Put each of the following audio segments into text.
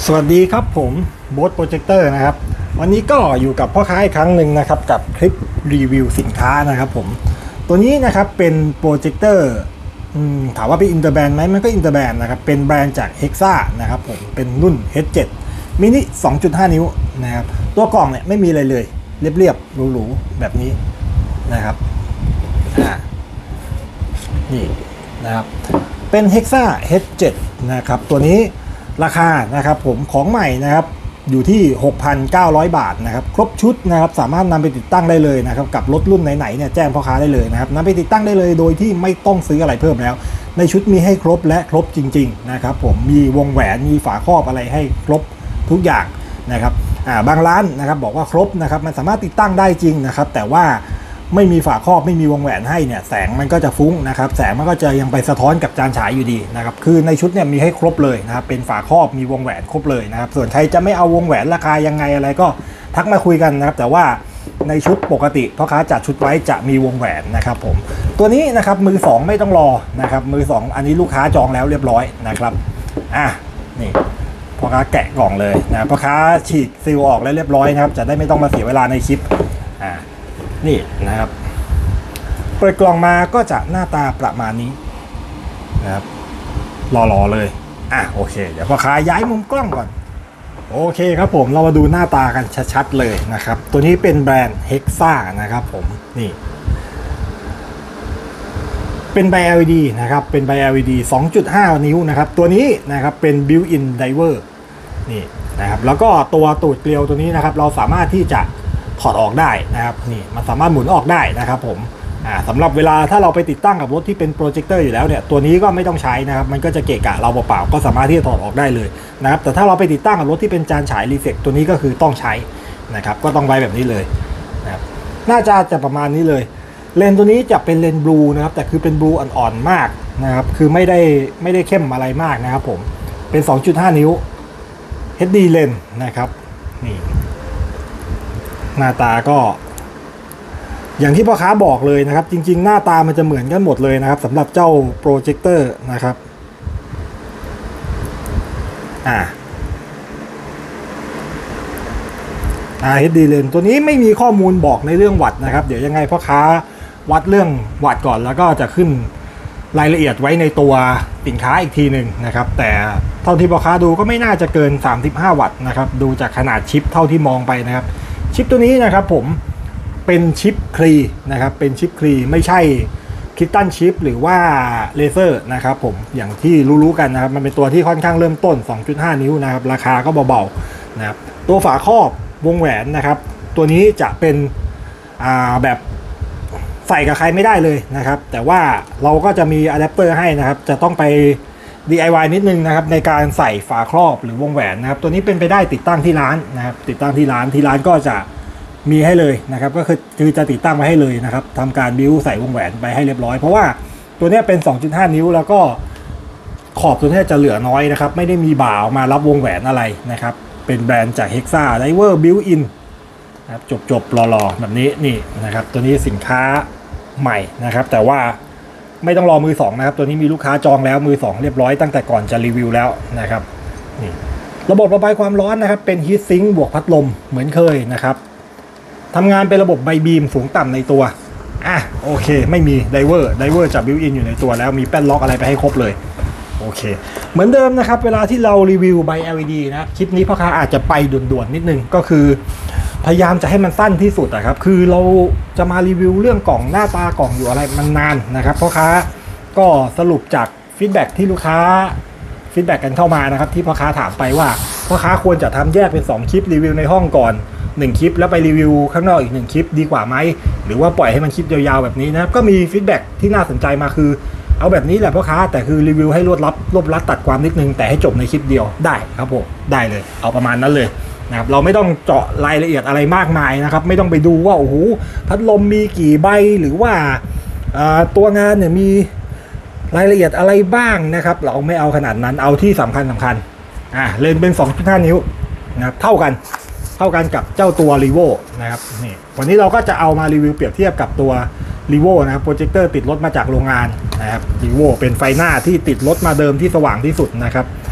สวัสดีครับผมโบ๊ทโปรเจคเตอร์นะครับวันนี้ก็อยู่กับพ่อค้าอีกครั้งหนึ่งนะครับกับคลิปรีวิวสินค้านะครับผมตัวนี้นะครับเป็นโปรเจคเตอร์ถามว่าเป็นอินเตอร์แบรนด์ไหมมันก็อินเตอร์แบรนด์นะครับเป็นแบรนด์จาก Hexa นะครับผมเป็นรุ่น H7 mini 2.5 นิ้วนะครับตัวกล่องเนี่ยไม่มีอะไรเลยเรียบๆหรูๆแบบนี้นะครับนี่นะครับเป็น Hexa H7 นะครับตัวนี้ราคานะครับผมของใหม่นะครับอยู่ที่ 6,900 บาทนะครับครบชุดนะครับสามารถนำไปติดตั้งได้เลยนะครับกับรถรุ่นไหนๆเนี่ยแจ้งพ่อค้าได้เลยนะครับนำไปติดตั้งได้เลยโดยที่ไม่ต้องซื้ออะไรเพิ่มแล้วในชุดมีให้ครบและครบจริงๆนะครับผมมีวงแหวนมีฝาครอบอะไรให้ครบทุกอย่างนะครับบางร้านนะครับบอกว่าครบนะครับมันสามารถติดตั้งได้จริงนะครับแต่ว่าไม่มีฝาครอบไม่มีวงแหวนให้เนี่ยแสงมันก็จะฟุ้งนะครับแสงมันก็จะยังไปสะท้อนกับจานฉายอยู่ดีนะครับคือในชุดเนี่ยมีให้ครบเลยนะครับเป็นฝาครอบมีวงแหวนครบเลยนะครับส่วนใครจะไม่เอาวงแหวนราคายังไงอะไรก็ทักมาคุยกันนะครับแต่ว่าในชุดปกติพ่อค้าจัดชุดไว้จะมีวงแหวนนะครับผมตัวนี้นะครับมือ2ไม่ต้องรอนะครับมือ2อันนี้ลูกค้าจองแล้วเรียบร้อยนะครับนี่พ่อค้าแกะกล่องเลยนะพ่อค้าฉีกซีลออกแล้วเรียบร้อยนะครับจะได้ไม่ต้องมาเสียเวลาในคลิปนี่นะครับเปิดกล่องมาก็จะหน้าตาประมาณนี้นะครับรอเลยโอเคเดี๋ยวพ่อค้าย้ายมุมกล้องก่อนโอเคครับผมเรามาดูหน้าตากันชัดๆเลยนะครับตัวนี้เป็นแบรนด์ Hexa นะครับผมนี่เป็นใบ LED นะครับเป็นใบ LED 2.5 นิ้วนะครับตัวนี้นะครับเป็น built-in driver นี่นะครับแล้วก็ตัวตูดเกลียวตัวนี้นะครับเราสามารถที่จะถอดออกได้นะครับนี่มันสามารถหมุนออกได้นะครับผมสำหรับเวลาถ้าเราไปติดตั้งกับรถที่เป็นโปรเจคเตอร์อยู่แล้วเนี่ยตัวนี้ก็ไม่ต้องใช้นะครับมันก็จะเกะกะเราเปล่าๆก็สามารถที่จะถอดออกได้เลยนะครับแต่ถ้าเราไปติดตั้งกับรถที่เป็นจานฉายรีเฟกตัวนี้ก็คือต้องใช้นะครับก็ต้องไว้แบบนี้เลยนะครับน่าจะประมาณนี้เลยเลนตัวนี้จะเป็นเลนบลูนะครับแต่คือเป็นบลูอ่อนๆมากนะครับคือไม่ได้เข้มอะไรมากนะครับผมเป็น 2.5 นิ้ว HD เลนนะครับนี่หน้าตาก็อย่างที่พ่อค้าบอกเลยนะครับจริงๆหน้าตามันจะเหมือนกันหมดเลยนะครับสำหรับเจ้าโปรเจคเตอร์นะครับHD Lens ตัวนี้ไม่มีข้อมูลบอกในเรื่องวัตต์นะครับเดี๋ยวยังไงพ่อค้าวัดเรื่องวัตต์ก่อนแล้วก็จะขึ้นรายละเอียดไว้ในตัวสินค้าอีกทีหนึ่งนะครับแต่เท่าที่พ่อค้าดูก็ไม่น่าจะเกิน35วัตต์นะครับดูจากขนาดชิปเท่าที่มองไปนะครับชิปตัวนี้นะครับผมเป็นชิปคลีนะครับเป็นชิปคลีไม่ใช่คิตตันชิปหรือว่าเลเซอร์นะครับผมอย่างที่รู้ๆกันนะครับมันเป็นตัวที่ค่อนข้างเริ่มต้น 2.5 นิ้วนะครับราคาก็เบาๆนะครับตัวฝาครอบวงแหวนนะครับตัวนี้จะเป็นแบบใส่กับใครไม่ได้เลยนะครับแต่ว่าเราก็จะมีอะแดปเตอร์ให้นะครับจะต้องไป DIY นิดนึงนะครับในการใส่ฝาครอบหรือวงแหวนนะครับตัวนี้เป็นไปได้ติดตั้งที่ร้านนะครับติดตั้งที่ร้านก็จะมีให้เลยนะครับก็คือจะติดตั้งไว้ให้เลยนะครับทำการบิ้วใส่วงแหวนไปให้เรียบร้อยเพราะว่าตัวนี้เป็น 2.5 นิ้วแล้วก็ขอบตัวนี้จะเหลือน้อยนะครับไม่ได้มีบ่าออกมารับวงแหวนอะไรนะครับเป็นแบรนด์จาก Hexa Driver Built-in นะครับจบรอแบบนี้นี่นะครับตัวนี้สินค้าใหม่นะครับแต่ว่าไม่ต้องรอมือ2นะครับตัวนี้มีลูกค้าจองแล้วมือ2เรียบร้อยตั้งแต่ก่อนจะรีวิวแล้วนะครับนี่ระบบระบายความร้อนนะครับเป็นฮีทซิงค์บวกพัดลมเหมือนเคยนะครับทำงานเป็นระบบไบบีมสูงต่ำในตัวโอเคไม่มีไดเวอร์จะบิวอินอยู่ในตัวแล้วมีแป้นล็อกอะไรไปให้ครบเลยโอเคเหมือนเดิมนะครับเวลาที่เรารีวิวใบ LED นะคลิปนี้พ่อค้าอาจจะไปด่วนๆนิดนึงก็คือพยายามจะให้มันสั้นที่สุดนะครับคือเราจะมารีวิวเรื่องกล่องหน้าตากล่องอยู่อะไรมันนานนะครับพ่อค้าก็สรุปจากฟีดแบ็กที่ลูกค้าฟีดแบ็กกันเข้ามานะครับที่พ่อค้าถามไปว่าพ่อค้าควรจะทำแยกเป็น2คลิปรีวิวในห้องก่อน1คลิปแล้วไปรีวิวข้างนอกอีก1คลิปดีกว่าไหมหรือว่าปล่อยให้มันคลิปยาวๆแบบนี้นะครับก็มีฟีดแบ็กที่น่าสนใจมาคือเอาแบบนี้แหละพ่อค้าแต่คือรีวิวให้รวบรัดตัดความนิดนึงแต่ให้จบในคลิปเดียวได้ครับผมได้เลยเอาประมาณนั้นเลยนะครับเราไม่ต้องเจาะรายละเอียดอะไรมากมายนะครับไม่ต้องไปดูว่าโอ้โหพัดลมมีกี่ใบหรือว่าตัวงานเนี่ยมีรายละเอียดอะไรบ้างนะครับเราไม่เอาขนาดนั้นเอาที่สำคัญเลนส์เป็น 2.5 นิ้วนะครับเท่ากันกับเจ้าตัว Revo นะครับนี่วันนี้เราก็จะเอามารีวิวเปรียบเทียบกับตัว Revo นะครับโปรเจคเตอร์ติดรถมาจากโรงงานนะครับ Revo เป็นไฟหน้าที่ติดรถมาเดิมที่สว่างที่สุดนะครับ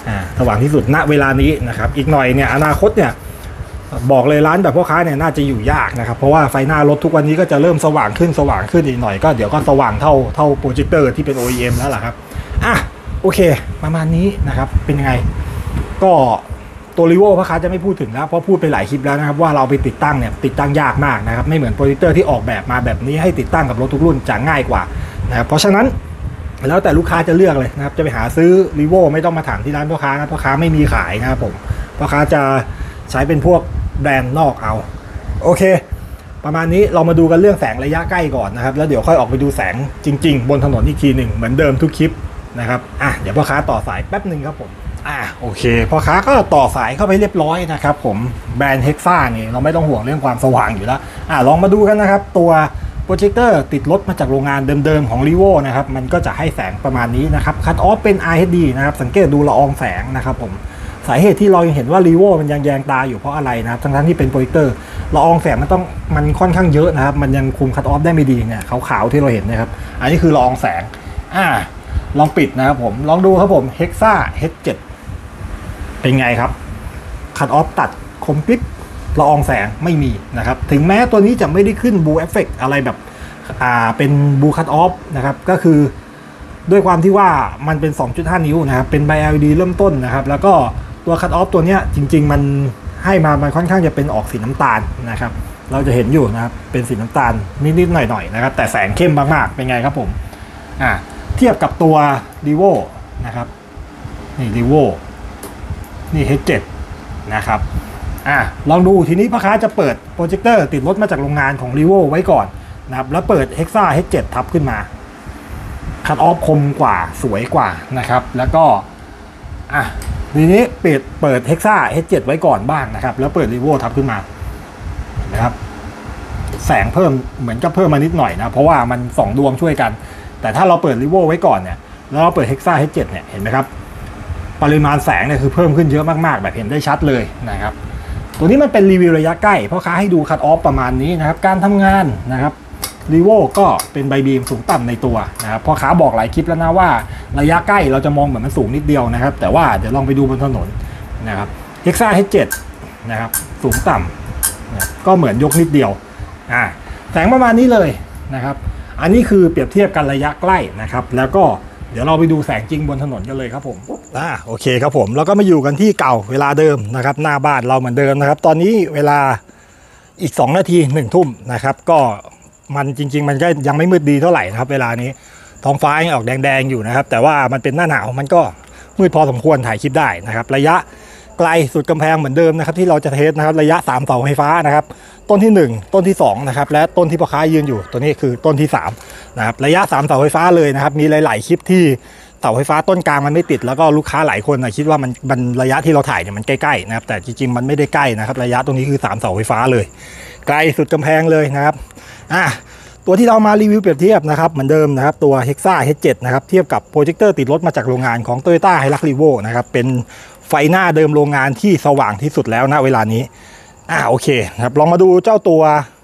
สว่างที่สุดณเวลานี้นะครับอีกหน่อยเนี่ยอนาคตเนี่ยบอกเลยร้านแบบพ่อค้าเนี่ยน่าจะอยู่ยากนะครับเพราะว่าไฟหน้ารถทุกวันนี้ก็จะเริ่มสว่างขึ้นอีกหน่อยก็เดี๋ยวก็สว่างเท่าโปรเจคเตอร์ที่เป็น OEM แล้วล่ะครับโอเคประมาณนี้นะครับเป็นยังไงก็ตัวรีโวพ่อค้าจะไม่พูดถึงแล้วเพราะพูดไปหลายคลิปแล้วนะครับว่าเราไปติดตั้งเนี่ยติดตั้งยากมากนะครับไม่เหมือนโปรเจคเตอร์ที่ออกแบบมาแบบนี้ให้ติดตั้งกับรถทุกรุ่นจะง่ายกว่านะครับเพราะฉะนั้นแล้วแต่ลูกค้าจะเลือกเลยนะครับจะไปหาซื้อรีโวไม่ต้องมาถามที่ร้านพ่อค้านะพ่อค้าไม่มีขายนะครับผมพ่อค้าจะใช้เป็นพวกแบรนด์นอกเอาโอเคประมาณนี้เรามาดูกันเรื่องแสงระยะใกล้ก่อนนะครับแล้วเดี๋ยวค่อยออกไปดูแสงจริงๆบนถนนอีกทีหนึ่งเหมือนเดิมทุกคลิปนะครับเดี๋ยวพ่อค้าต่อสายแป๊บหนึ่งครับผมโอเคพ่อค้าก็ต่อสายเข้าไปเรียบร้อยนะครับผมแบรนด์เฮกซ่านี่เราไม่ต้องห่วงเรื่องความสว่างอยู่แล้วลองมาดูกันนะครับตัวโปรเจคเตอร์ติดรถมาจากโรงงานเดิมๆของ Revo นะครับมันก็จะให้แสงประมาณนี้นะครับคัทออฟเป็น RHD นะครับสังเกตดูละอองแสงนะครับผมสาเหตุที่เรายังเห็นว่า Revo มันยังแยงตาอยู่เพราะอะไรนะครับทั้งที่เป็นโปรเจคเตอร์ละอองแสงมันค่อนข้างเยอะนะครับมันยังคุมคัทออฟได้ไม่ดีเนี่ยขาวๆที่เราเห็นนะครับอันนี้คือละอองแสงลองปิดนะครับผมลองดูครับผม Hexa H7 เป็นไงครับคัทออฟตัดคมปิ๊บละอองแสงไม่มีนะครับถึงแม้ตัวนี้จะไม่ได้ขึ้นบูเอฟเฟกต์อะไรแบบเป็นบูคัทออฟนะครับก็คือด้วยความที่ว่ามันเป็น 2.5 นิ้วนะครับเป็นไบ LED เริ่มต้นนะครับแล้วก็ตัวคัทออฟตัวเนี้ยจริงๆมันให้มามันค่อนข้างจะเป็นออกสีน้ำตาลนะครับเราจะเห็นอยู่นะครับเป็นสีน้ำตาลนิดๆหน่อยๆนะครับแต่แสงเข้มมากๆเป็นไงครับผมเทียบกับตัว Revo นะครับนี่ Revo นี่ H7 นะครับลองดูทีนี้พ่อค้าจะเปิดโปรเจคเตอร์ติดรถมาจากโรงงานของ Revo ไว้ก่อนนะครับแล้วเปิด Hexa H7 ทับขึ้นมาคัทออฟคมกว่าสวยกว่านะครับแล้วก็ทีนี้เปิด Hexa H7 ไว้ก่อนบ้างนะครับแล้วเปิด Revo ทับขึ้นมานะครับแสงเพิ่มเหมือนกับเพิ่มมานิดหน่อยนะเพราะว่ามัน2ดวงช่วยกันแต่ถ้าเราเปิด Revo ไว้ก่อนเนี่ยแล้วเราเปิด Hexa H7 เนี่ยเห็นไหมครับปริมาณแสงเนี่ยคือเพิ่มขึ้นเยอะมากๆแบบเห็นได้ชัดเลยนะครับตัวนี้มันเป็นรีวิวระยะใกล้เพราะค้าให้ดูคัทออฟประมาณนี้นะครับการทำงานนะครับRevo ก็เป็นใบบีมสูงต่ำในตัวนะครับเพราะค้าบอกหลายคลิปแล้วนะว่าระยะใกล้เราจะมองเหมือนมันสูงนิดเดียวนะครับแต่ว่าเดี๋ยวลองไปดูบนถนนนะครับ Hexa H7 นะครับสูงต่ำก็เหมือนยกนิดเดียวแสงประมาณนี้เลยนะครับอันนี้คือเปรียบเทียบกันระยะใกล้นะครับแล้วก็เดี๋ยวเราไปดูแสงจริงบนถนนกันเลยครับผมโอเคครับผมแล้วก็มาอยู่กันที่เก่าเวลาเดิมนะครับหน้าบ้านเราเหมือนเดิมนะครับตอนนี้เวลาอีก2 นาที1 ทุ่มนะครับก็มันจริงๆมันก็ยังไม่มืดดีเท่าไหร่นะครับเวลานี้ท้องฟ้ายังออกแดงๆอยู่นะครับแต่ว่ามันเป็นหน้าหนาวมันก็มืดพอสมควรถ่ายคลิปได้นะครับระยะไกลสุดกำแพงเหมือนเดิมนะครับที่เราจะเทสนะครับระยะ3 เสาไฟฟ้านะครับต้นที่1ต้นที่2นะครับและต้นที่พ่อค้ายืนอยู่ตัวนี้คือต้นที่3นะครับระยะ3 เสาไฟฟ้าเลยนะครับมีหลายๆคลิปที่เสาไฟฟ้าต้นกลางมันไม่ติดแล้วก็ลูกค้าหลายคนคิดว่ามันระยะที่เราถ่ายเนี่ยมันใกล้ๆนะครับแต่จริงๆมันไม่ได้ใกล้นะครับระยะตรงนี้คือ3 เสาไฟฟ้าเลยไกลสุดกำแพงเลยนะครับตัวที่เรามารีวิวเปรียบเทียบนะครับเหมือนเดิมนะครับตัว Hexa H7 นะครับเทียบกับโปรเจคเตอร์ติดรถมาจากโรงงานของ Toyota Hilux Revo นะครับเป็นไฟหน้าเดิมโรงงานที่สว่างที่สุดแล้วณเวลานี้โอเคครับลองมาดูเจ้าตัว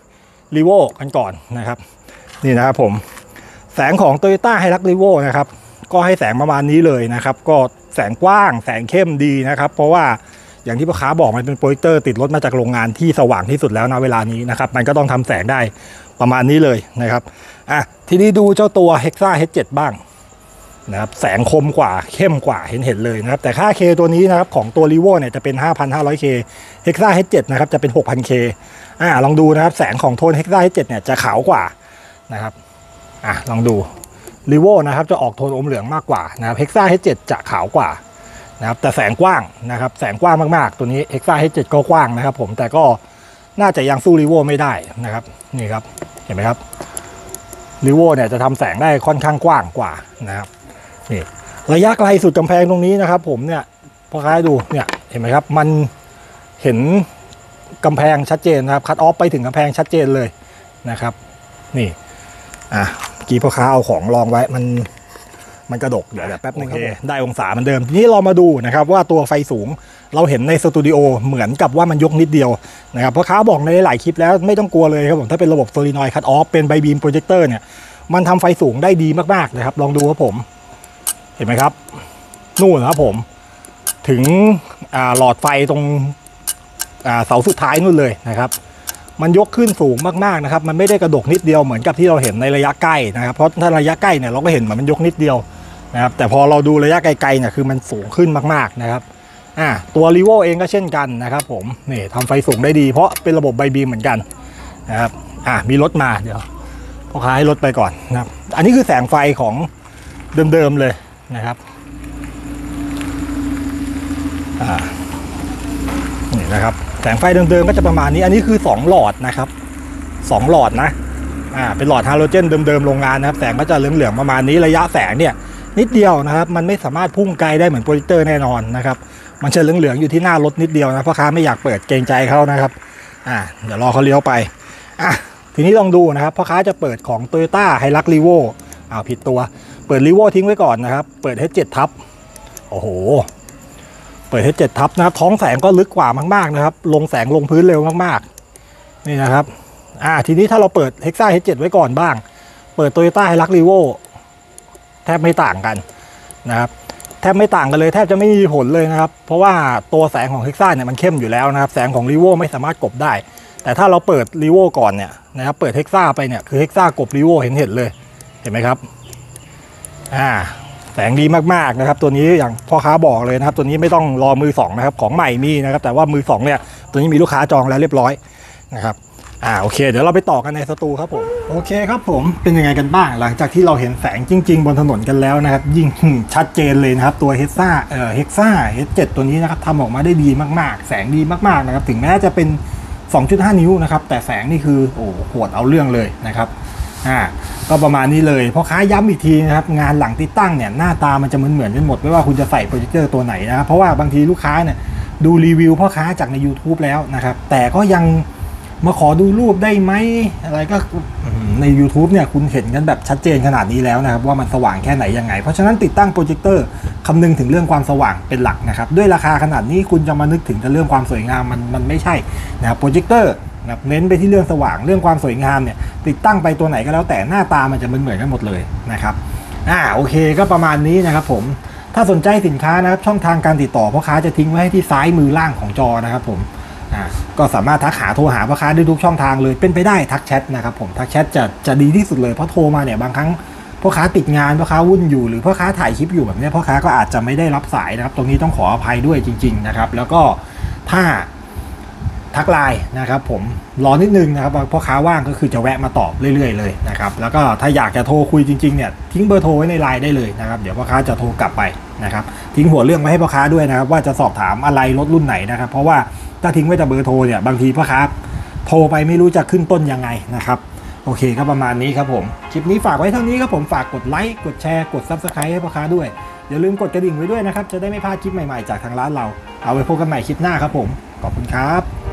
Revo กันก่อนนะครับนี่นะครับผมแสงของ Toyota Hilux Revo นะครับก็ให้แสงประมาณนี้เลยนะครับก็แสงกว้างแสงเข้มดีนะครับเพราะว่าอย่างที่พ่อค้าบอกมันเป็นโปรเจคเตอร์ติดรถมาจากโรงงานที่สว่างที่สุดแล้วณเวลานี้นะครับมันก็ต้องทำแสงได้ประมาณนี้เลยนะครับทีนี้ดูเจ้าตัว Hexa H7 บ้างนะครับแสงคมกว่าเข้มกว่าเห็นเลยนะครับแต่ค่า K ตัวนี้นะครับของตัว Revo เนี่ยจะเป็น 5,500K Hexa H7 นะครับจะเป็น 6,000K ลองดูนะครับแสงของโทน Hexa H7 เนี่ยจะขาวกว่านะครับลองดู Revo นะครับจะออกโทนอมเหลืองมากกว่านะครับ Hexa H7 จะขาวกว่านะครับแต่แสงกว้างนะครับแสงกว้างมากๆตัวนี้ Hexa H7 ก็กว้างนะครับผมแต่ก็น่าจะยังสู้ Revo ไม่ได้นะครับนี่ครับเห็นไหมครับ Revo เนี่ยจะทำแสงได้ค่อนข้างกว้างกว่านะครับนี่ระยะไกลสุดกำแพงตรงนี้นะครับผมเนี่ยพอค้าดูเนี่ยเห็นไหมครับมันเห็นกำแพงชัดเจนนะครับคัทออฟไปถึงกำแพงชัดเจนเลยนะครับนี่กี่พ่อค้าเอาของรองไว้มันกระดกเดี๋ยวแป๊บนึงครับได้องศาเหมือนเดิมทีนี้เรามาดูนะครับว่าตัวไฟสูงเราเห็นในสตูดิโอเหมือนกับว่ามันยกนิดเดียวนะครับพ่อค้าบอกในหลายคลิปแล้วไม่ต้องกลัวเลยครับผมถ้าเป็นระบบโซลินอยด์คัทออฟเป็นไบบีมโปรเจคเตอร์เนี่ยมันทำไฟสูงได้ดีมากๆนะครับลองดูครับผมเห็นไหมครับนู่นนะครับผมถึงหลอดไฟตรงเสาสุดท้ายนู่นเลยนะครับมันยกขึ้นสูงมากๆนะครับมันไม่ได้กระดกนิดเดียวเหมือนกับที่เราเห็นในระยะใกล้นะครับเพราะถ้าระยะใกล้เนี่ยเราก็เห็นมันยกนิดเดียวนะครับแต่พอเราดูระยะไกลๆเนี่ยคือมันสูงขึ้นมากๆนะครับตัว Revo เองก็เช่นกันนะครับผมนี่ทำไฟสูงได้ดีเพราะเป็นระบบไบบีมเหมือนกันนะครับมีรถมาเดี๋ยวพ่อค้าให้รถไปก่อนนะครับอันนี้คือแสงไฟของเดิมๆเลยนะครับนี่นะครับแสงไฟเดิมๆก็จะประมาณนี้อันนี้คือ2หลอดนะครับ2หลอดนะเป็นหลอดฮาโลเจนเดิมๆโรงงานนะครับแสงก็จะเหลืองๆประมาณนี้ระยะแสงเนี่ยนิดเดียวนะครับมันไม่สามารถพุ่งไกลได้เหมือนโปรเจคเตอร์แน่นอนนะครับมันจะเหลืองๆอยู่ที่หน้ารถนิดเดียวนะพ่อค้าไม่อยากเปิดเกรงใจเขานะครับเดี๋ยวรอเขาเลี้ยวไปทีนี้ลองดูนะครับพ่อค้าจะเปิดของ Toyota Hilux Revo ผิดตัวเปิด Revo ทิ้งไว้ก่อนนะครับเปิด H7 ทับโอ้โหเปิด H7 ทับนะครับท้องแสงก็ลึกกว่ามากๆนะครับลงแสงลงพื้นเร็วมากๆนี่นะครับทีนี้ถ้าเราเปิด Hexa H7 ไว้ก่อนบ้างเปิด Toyota Hilux Revo แทบไม่ต่างกันนะครับแทบไม่ต่างกันเลยแทบจะไม่มีผลเลยนะครับเพราะว่าตัวแสงของ Hexa เนี่ยมันเข้มอยู่แล้วนะครับแสงของ Revo ไม่สามารถกลบได้แต่ถ้าเราเปิด Revo ก่อนเนี่ยนะครับเปิด Hexa ไปเนี่ยคือ Hexa กลบ Revo เห็นเลยเห็นไหมครับแสงดีมากๆนะครับตัวนี้อย่างพ่อค้าบอกเลยนะครับตัวนี้ไม่ต้องรอมือ2นะครับของใหม่มีนะครับแต่ว่ามือ2เนี่ยตัวนี้มีลูกค้าจองแล้วเรียบร้อยนะครับโอเคเดี๋ยวเราไปต่อกันในสตูครับผมโอเคครับผมเป็นยังไงกันบ้างหลังจากที่เราเห็นแสงจริงๆบนถนนกันแล้วนะครับยิ่งชัดเจนเลยนะครับตัว Hexa H7 ตัวนี้นะครับทำออกมาได้ดีมากๆแสงดีมากๆนะครับถึงแม้จะเป็น 2.5 นิ้วนะครับแต่แสงนี่คือโหดเอาเรื่องเลยนะครับก็ประมาณนี้เลยพ่อค้าย้ำอีกทีนะครับงานหลังติดตั้งเนี่ยหน้าตามันจะเหมือนกันหมดไม่ว่าคุณจะใส่โปรเจคเตอร์ตัวไหนนะครับเพราะว่าบางทีลูกค้าเนี่ยดูรีวิวพ่อค้าจากใน YouTube แล้วนะครับแต่ก็ยังมาขอดูรูปได้ไหมอะไรก็ใน YouTube เนี่ยคุณเห็นกันแบบชัดเจนขนาดนี้แล้วนะครับว่ามันสว่างแค่ไหนยังไงเพราะฉะนั้นติดตั้งโปรเจคเตอร์คำนึงถึงเรื่องความสว่างเป็นหลักนะครับด้วยราคาขนาดนี้คุณจะมานึกถึงแต่เรื่องความสวยงามมันไม่ใช่นะครับโปรเจคเตอร์เน้นไปที่เรื่องสว่างเรื่องความสวยงามเนี่ยติดตั้งไปตัวไหนก็แล้วแต่หน้าตามันจะเหมือนกันหมดเลยนะครับโอเคก็ประมาณนี้นะครับผมถ้าสนใจสินค้านะครับช่องทางการติดต่อพ่อค้าจะทิ้งไว้ให้ที่ซ้ายมือล่างของจอนะครับผมก็สามารถทักหาโทรหาพ่อค้าได้ทุกช่องทางเลยเป็นไปได้ทักแชทนะครับผมทักแชทจะดีที่สุดเลยเพราะโทรมาเนี่ยบางครั้งพ่อค้าติดงานพ่อค้าวุ่นอยู่หรือพ่อค้าถ่ายคลิปอยู่แบบนี้พ่อค้าก็อาจจะไม่ได้รับสายนะครับตรงนี้ต้องขออภัยด้วยจริงๆนะครับแล้วก็ถ้าทักไลน์นะครับผมรอนิดนึงนะครับพ่อค้าว่างก็คือจะแวะมาตอบเรื่อยๆเลยนะครับแล้วก็ถ้าอยากจะโทรคุยจริงๆเนี่ยทิ้งเบอร์โทรไว้ในไลน์ได้เลยนะครับเดี๋ยวพ่อค้าจะโทรกลับไปนะครับทิ้งหัวเรื่องไว้ให้พ่อค้าด้วยนะครับว่าจะสอบถามอะไรรถรุ่นไหนนะครับเพราะว่าถ้าทิ้งไว้แต่เบอร์โทรเนี่ยบางทีพ่อค้าโทรไปไม่รู้จะขึ้นต้นยังไงนะครับโอเคก็ประมาณนี้ครับผมคลิปนี้ฝากไว้เท่านี้ครับผมฝากกดไลค์กดแชร์กด Subscribe ให้พ่อค้าด้วยอย่าลืมกดกระดิ่งไว้ด้วยนะครับจะได้ไม่พลาดคลิปใหม่ๆจากทางร้านเราเอาไว้พบกันใหม่คลิปหน้าครับผมขอบคุณครับ